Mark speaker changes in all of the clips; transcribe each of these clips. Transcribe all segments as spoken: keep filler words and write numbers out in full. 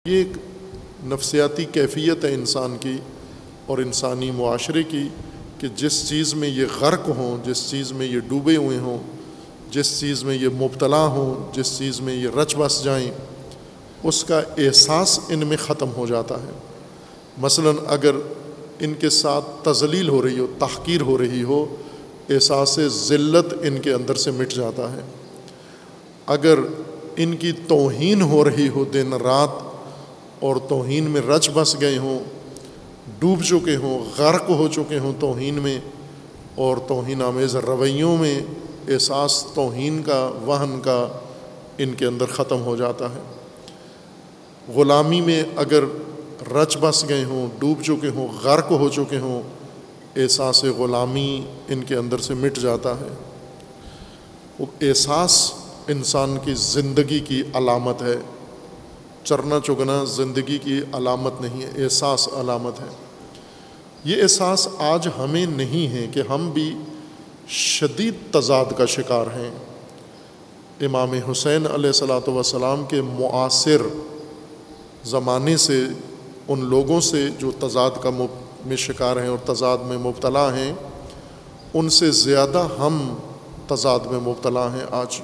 Speaker 1: یہ ایک نفسیاتی کیفیت ہے انسان کی اور انسانی معاشرے کی کہ جس چیز میں یہ غرق ہوں، جس چیز میں یہ ڈوبے ہوئے ہوں، جس چیز میں یہ مبتلا ہوں، جس چیز میں یہ رچ بس جائیں، اس کا احساس ان میں ختم ہو جاتا ہے۔ مثلا اگر ان کے ساتھ تذلیل ہو رہی ہو، تحقیر ہو رہی ہو، احساس ذلت ان کے اندر سے مٹ جاتا ہے۔ اگر ان کی توہین ہو رہی ہو دن رات اور توہین میں رچ بس گئے ہوں، ڈوب چکے ہوں، غرق ہو چکے ہوں توہین میں اور توہین آمیز رویوں میں، احساس توہین کا، وہن کا ان کے اندر ختم ہو جاتا ہے۔ غلامی میں اگر رچ بس گئے ہوں، ڈوب چکے ہوں، غرق ہو چکے ہوں، احساس غلامی ان کے اندر سے مٹ جاتا ہے۔ وہ احساس انسان کی زندگی کی علامت ہے، چرنا چگنا زندگی کی علامت نہیں ہے، احساس علامت ہے۔ یہ احساس آج ہمیں نہیں ہے کہ ہم بھی شدید تضاد کا شکار ہیں۔ امام حسین علیہ الصلوۃ والسلام کے معاصر زمانے سے ان لوگوں سے جو تضاد کا میں شکار ہیں اور تضاد میں مبتلا ہیں، ان سے زیادہ ہم تضاد میں مبتلا ہیں آج۔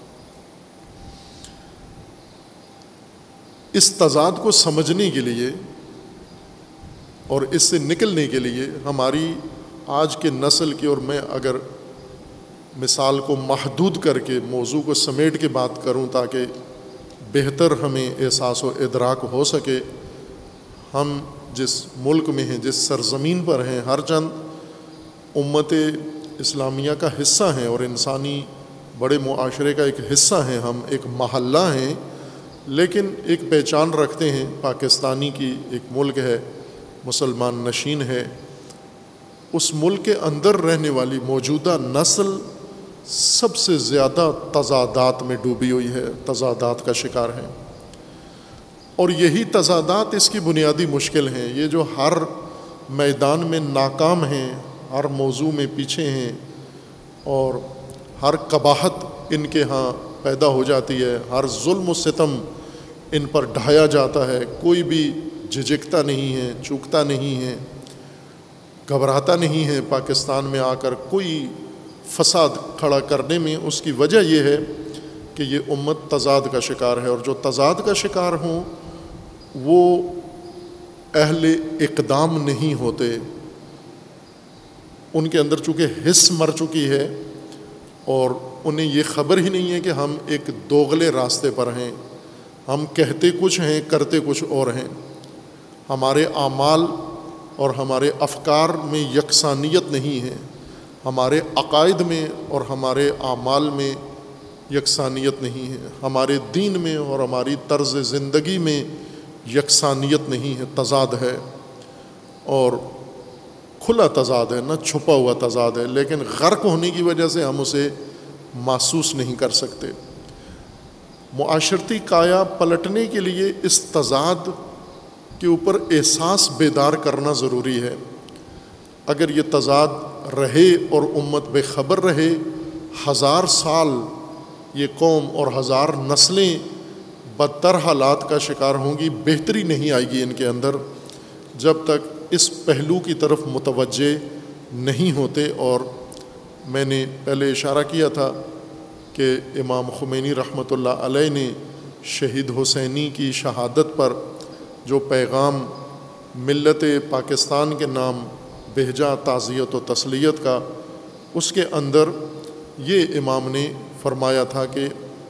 Speaker 1: اس تضاد کو سمجھنے کے لیے اور اس سے نکلنے کے لیے ہماری آج کے نسل کی، اور میں اگر مثال کو محدود کر کے موضوع کو سمیٹ کے بات کروں تاکہ بہتر ہمیں احساس و ادراک ہو سکے، ہم جس ملک میں ہیں، جس سرزمین پر ہیں، ہر چند امت اسلامیہ کا حصہ ہیں اور انسانی بڑے معاشرے کا ایک حصہ ہیں، ہم ایک محلہ ہیں، لیکن ایک پہچان رکھتے ہیں پاکستانی کی، ایک ملک ہے، مسلمان نشین ہے۔ اس ملک کے اندر رہنے والی موجودہ نسل سب سے زیادہ تضادات میں ڈوبی ہوئی ہے، تضادات کا شکار ہے، اور یہی تضادات اس کی بنیادی مشکل ہیں۔ یہ جو ہر میدان میں ناکام ہیں، ہر موضوع میں پیچھے ہیں اور ہر قباحت ان کے ہاں پیدا ہو جاتی ہے، ہر ظلم و ستم ان پر ڈھایا جاتا ہے، کوئی بھی جھجکتا نہیں ہے، چوکتا نہیں ہے، گھبراتا نہیں ہے پاکستان میں آ کر کوئی فساد کھڑا کرنے میں۔ اس کی وجہ یہ ہے کہ یہ امت تضاد کا شکار ہے، اور جو تضاد کا شکار ہوں وہ اہل اقدام نہیں ہوتے، ان کے اندر چونکہ حس مر چکی ہے اور انہیں یہ خبر ہی نہیں ہے کہ ہم ایک دوغلے راستے پر ہیں، ہم کہتے کچھ ہیں، کرتے کچھ اور ہیں، ہمارے اعمال اور ہمارے افکار میں یکسانیت نہیں ہے، ہمارے عقائد میں اور ہمارے اعمال میں یکسانیت نہیں ہے، ہمارے دین میں اور ہماری طرز زندگی میں یکسانیت نہیں ہے، تضاد ہے، اور کھلا تضاد ہے، نہ چھپا ہوا تضاد ہے، لیکن غرق ہونے کی وجہ سے ہم اسے محسوس نہیں کر سکتے۔ معاشرتی کایا پلٹنے کے لیے اس تضاد کے اوپر احساس بیدار کرنا ضروری ہے۔ اگر یہ تضاد رہے اور امت بے خبر رہے، ہزار سال یہ قوم اور ہزار نسلیں بدتر حالات کا شکار ہوں گی، بہتری نہیں آئے گی ان کے اندر جب تک اس پہلو کی طرف متوجہ نہیں ہوتے۔ اور میں نے پہلے اشارہ کیا تھا کہ امام خمینی رحمۃ اللہ علیہ نے شہید حسینی کی شہادت پر جو پیغام ملت پاکستان کے نام بھیجا، تعزیت و تسلیت کا، اس کے اندر یہ امام نے فرمایا تھا کہ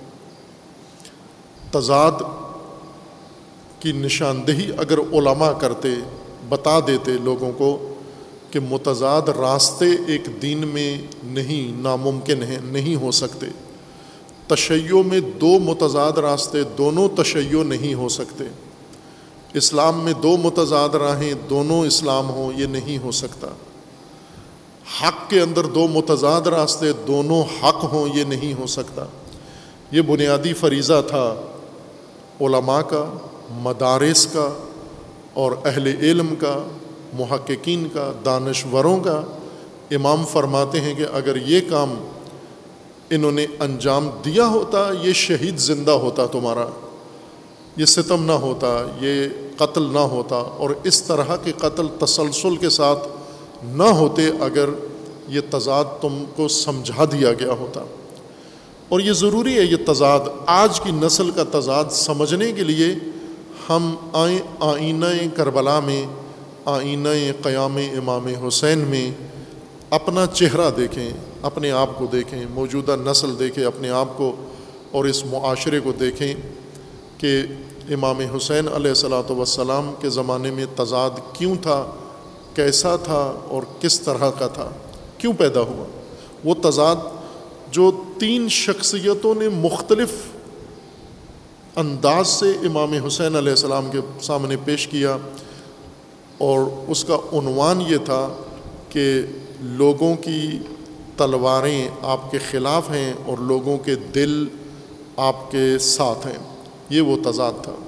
Speaker 1: تضاد کی نشاندہی اگر علماء کرتے، بتا دیتے لوگوں کو کہ متضاد راستے ایک دین میں نہیں، ناممکن ہیں، نہیں ہو سکتے، تشیع میں دو متضاد راستے، دونوں تشیع نہیں ہو سکتے، اسلام میں دو متضاد راہیں، دونوں اسلام ہوں، یہ نہیں ہو سکتا، حق کے اندر دو متضاد راستے، دونوں حق ہوں، یہ نہیں ہو سکتا۔ یہ بنیادی فریضہ تھا علماء کا، مدارس کا اور اہل علم کا، محققین کا، دانشوروں کا۔ امام فرماتے ہیں کہ اگر یہ کام انہوں نے انجام دیا ہوتا، یہ شہید زندہ ہوتا تمہارا، یہ ستم نہ ہوتا، یہ قتل نہ ہوتا، اور اس طرح کے قتل تسلسل کے ساتھ نہ ہوتے اگر یہ تضاد تم کو سمجھا دیا گیا ہوتا۔ اور یہ ضروری ہے، یہ تضاد آج کی نسل کا تضاد سمجھنے کے لیے ہم آئیں آئینہ کربلا میں، آئینہ قیام امام حسین میں اپنا چہرہ دیکھیں، اپنے آپ کو دیکھیں، موجودہ نسل دیکھیں اپنے آپ کو، اور اس معاشرے کو دیکھیں کہ امام حسین علیہ الصلاۃ والسلام کے زمانے میں تضاد کیوں تھا، کیسا تھا اور کس طرح کا تھا، کیوں پیدا ہوا۔ وہ تضاد جو تین شخصیتوں نے مختلف انداز سے امام حسین علیہ السلام کے سامنے پیش کیا، اور اس کا عنوان یہ تھا کہ لوگوں کی تلواریں آپ کے خلاف ہیں اور لوگوں کے دل آپ کے ساتھ ہیں۔ یہ وہ تضاد تھا۔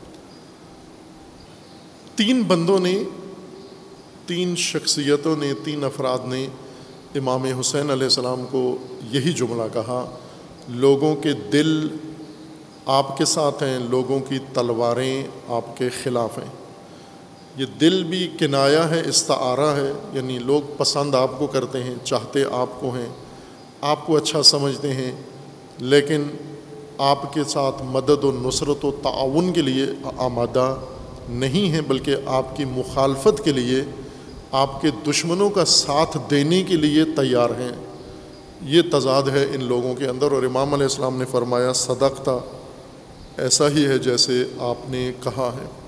Speaker 1: تین بندوں نے، تین شخصیتوں نے، تین افراد نے امام حسین علیہ السلام کو یہی جملہ کہا، لوگوں کے دل آپ کے ساتھ ہیں، لوگوں کی تلواریں آپ کے خلاف ہیں۔ یہ دل بھی کنایہ ہے، استعارہ ہے، یعنی لوگ پسند آپ کو کرتے ہیں، چاہتے آپ کو ہیں، آپ کو اچھا سمجھتے ہیں، لیکن آپ کے ساتھ مدد و نصرت و تعاون کے لیے آمادہ نہیں ہیں، بلکہ آپ کی مخالفت کے لیے، آپ کے دشمنوں کا ساتھ دینے کے لیے تیار ہیں۔ یہ تضاد ہے ان لوگوں کے اندر، اور امام علیہ السلام نے فرمایا صدقتا، ایسا ہی ہے جیسے آپ نے کہا ہے۔